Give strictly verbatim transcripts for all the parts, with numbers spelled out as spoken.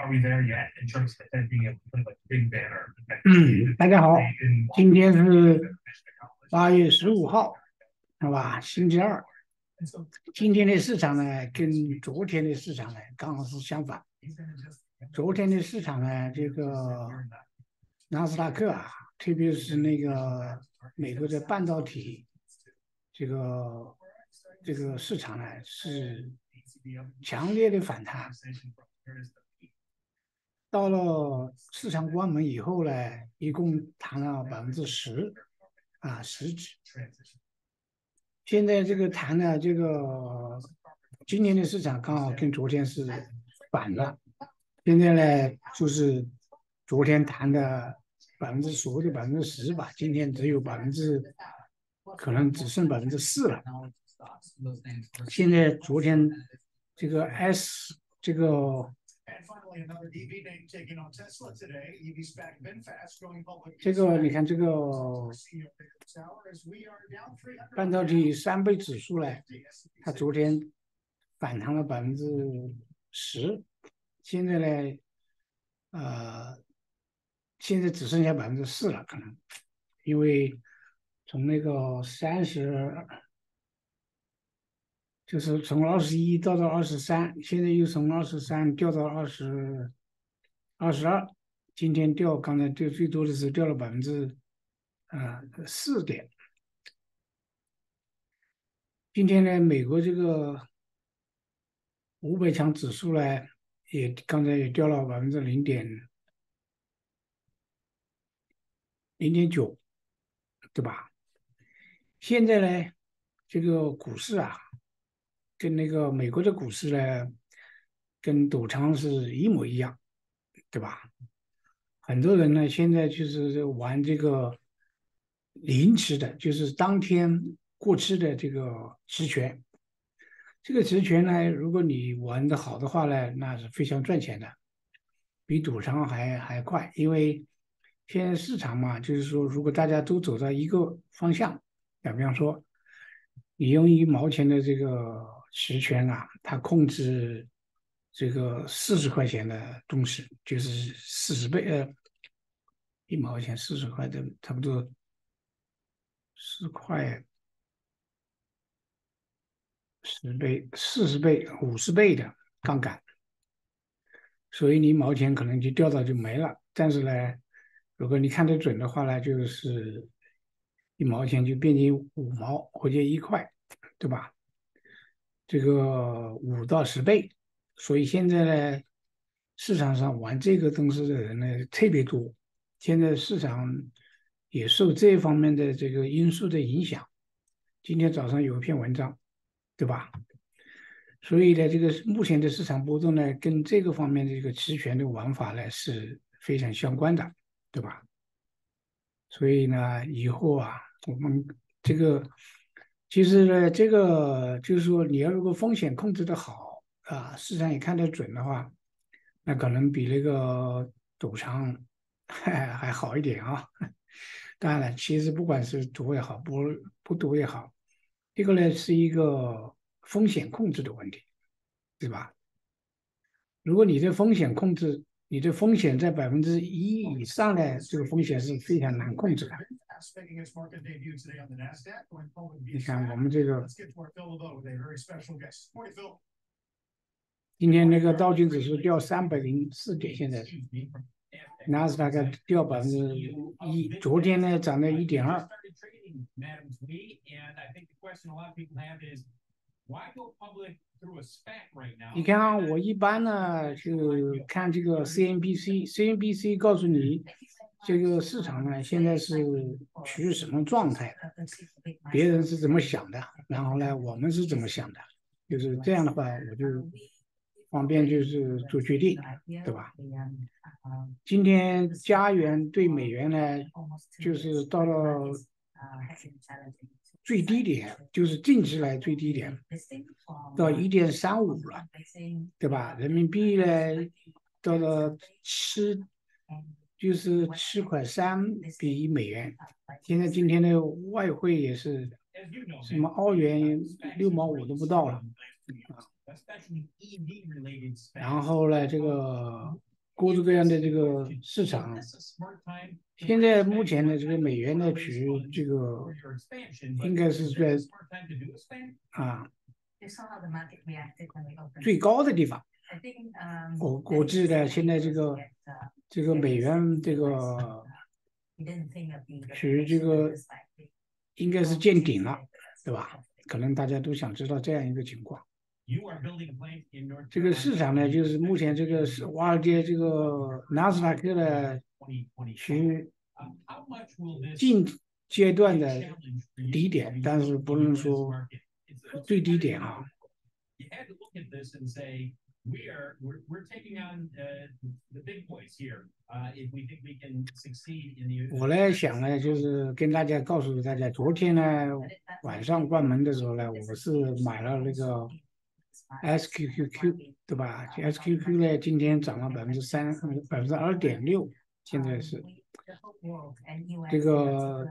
嗯，大家好，今天是八月十五号，是吧？星期二。今天的市场呢，跟昨天的市场呢刚好是相反。昨天的市场呢，这个纳斯达克啊，特别是那个美国的半导体这个这个市场呢，是强烈的反弹。到了市场关门以后呢，一共弹了百分之十，啊，十指。现在这个弹呢，这个今年的市场刚好跟昨天是反的。现在呢，就是昨天弹的百分之所谓的百分之十吧，今天只有百分之，可能只剩百分之四了。现在昨天这个 S 这个。这个你看，这个半导体三倍指数呢，它昨天反弹了百分之十，现在呢，呃，现在只剩下百分之四了，可能，因为从那个三十。就是从二十一掉到二十三，现在又从二十三掉到二十二十二，今天掉，刚才掉最多的是掉了百分之呃四点。今天呢，美国这个五百强指数呢，也刚才也掉了百分之零点零点九，对吧？现在呢，这个股市啊。跟那个美国的股市呢，跟赌场是一模一样，对吧？很多人呢现在就是玩这个临时的，就是当天过期的这个期权。这个期权呢，如果你玩的好的话呢，那是非常赚钱的，比赌场还还快。因为现在市场嘛，就是说如果大家都走到一个方向，打比方说。你用一毛钱的这个期权啊，它控制这个四十块钱的东西，就是四十倍，呃，一毛钱四十块的，差不多四块十倍、四十倍、五十倍的杠杆，所以你一毛钱可能就掉到就没了。但是呢，如果你看得准的话呢，就是一毛钱就变成五毛或者一块，对吧？这个五到十倍，所以现在呢，市场上玩这个东西的人呢特别多。现在市场也受这方面的这个因素的影响。今天早上有一篇文章，对吧？所以呢，这个目前的市场波动呢，跟这个方面的这个期权的玩法呢是非常相关的，对吧？所以呢，以后啊，我们这个其实呢，这个就是说，你要如果风险控制的好啊，市场也看得准的话，那可能比那个赌场还还好一点啊。当然了，其实不管是赌也好，不不赌也好，这个呢是一个风险控制的问题，对吧？如果你的风险控制，你的风险在百分之一以上呢，这个风险是非常难控制的。你看我们这个今天那个道琼指数掉三百零四点，现在纳斯达克掉百分之一，昨天呢涨了一点二。你看啊，我一般呢就看这个 C N B C，C N B C 告诉你这个市场呢现在是处于什么状态，别人是怎么想的，然后呢我们是怎么想的，就是这样的话我就方便就是做决定，对吧？今天加元对美元呢，就是到了最低点，就是近期来最低点，到一点三五了，对吧？人民币呢，到了七，就是七块三比一美元。现在今天的外汇也是什么澳元六毛五都不到了。然后呢，这个各式各样的这个市场。现在目前的这个美元呢，处于这个应该是在啊最高的地方。我估计呢，现在这个这个美元这个属于这个应该是见顶了，对吧？可能大家都想知道这样一个情况。这个市场呢，就是目前这个是华尔街这个纳斯达克的去近阶段的低点，但是不能说最低点啊。We are we're, we're taking on uh, the big boys here. Uh, if we think we can succeed in the 我呢想呢，就是跟大家告诉大家，昨天呢晚上关门的时候呢，我是买了那个 S Q Q Q， 对吧 ？S Q Q 呢今天涨了百分之三，百分之二点六，现在是这个。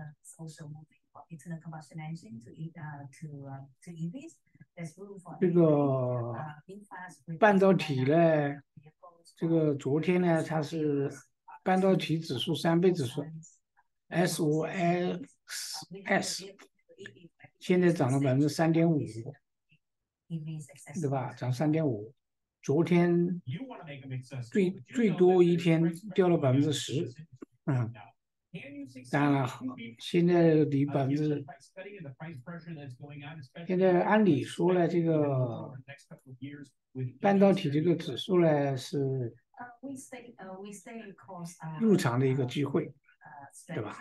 这个半导体呢，这个昨天呢，它是半导体指数三倍指数 S O X S， 现在涨了百分之三点五，对吧？涨三点五。昨天最最多一天掉了百分之十，嗯。当然了，现在离百分之，现在按理说呢，这个半导体这个指数呢是入场的一个机会，对吧？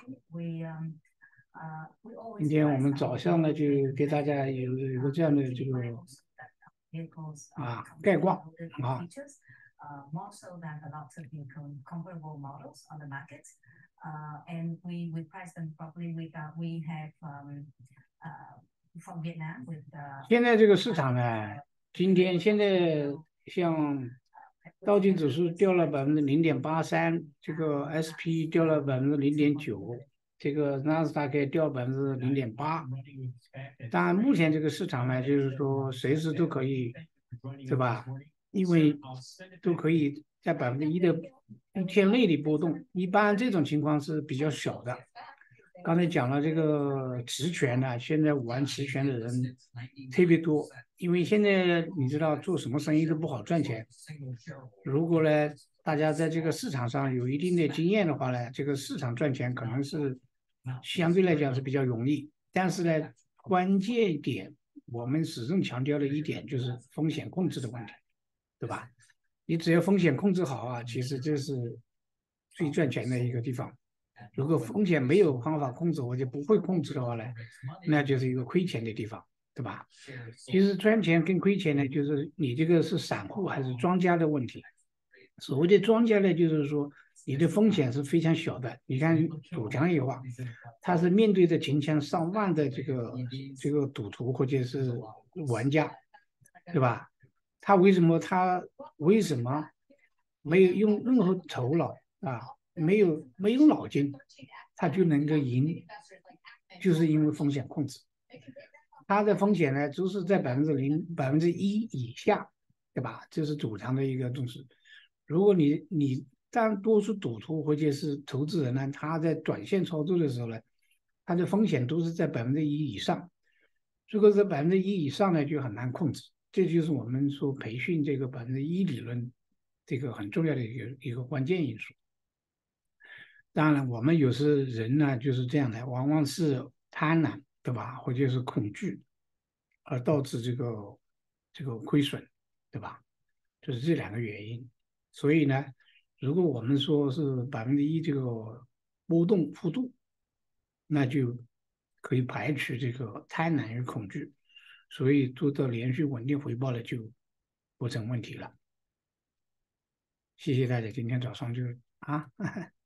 今天我们早上呢就给大家有有个这样的这个啊概况啊。Uh, more so than a lot of the comparable models on the market, uh, and we we price them properly. We got we have um, uh, from Vietnam with. 现在这个市场呢，今天现在像道琼指数掉了百分之零点八三，这个 S P 掉了百分之零点九，这个纳斯达克掉百分之零点八。当然，目前这个市场呢，就是说随时都可以，对吧？因为都可以在百分之一的一天内的波动，一般这种情况是比较小的。刚才讲了这个持权呢，现在玩持权的人特别多，因为现在你知道做什么生意都不好赚钱。如果呢，大家在这个市场上有一定的经验的话呢，这个市场赚钱可能是相对来讲是比较容易。但是呢，关键点我们始终强调的一点就是风险控制的问题。对吧？你只要风险控制好啊，其实这是最赚钱的一个地方。如果风险没有方法控制，或者不会控制的话呢，那就是一个亏钱的地方，对吧？其实赚钱跟亏钱呢，就是你这个是散户还是庄家的问题。所谓的庄家呢，就是说你的风险是非常小的。你看赌场也话，他是面对着成千上万的这个这个赌徒或者是玩家，对吧？他为什么他为什么没有用任何头脑啊，没有没有脑筋，他就能够赢，就是因为风险控制。他的风险呢，就是在百分之零百分之一以下，对吧？这是赌场的一个重视。如果你你大多数赌徒或者是投资人呢，他在短线操作的时候呢，他的风险都是在百分之一以上。如果是百分之一以上呢，就很难控制。这就是我们说培训这个百分之一理论，这个很重要的一个一个关键因素。当然，我们有时人呢就是这样的，往往是贪婪，对吧？或者是恐惧，而导致这个这个亏损，对吧？就是这两个原因。所以呢，如果我们说是百分之一这个波动幅度，那就可以排除这个贪婪与恐惧。所以做到连续稳定回报了就不成问题了。谢谢大家，今天早上就啊。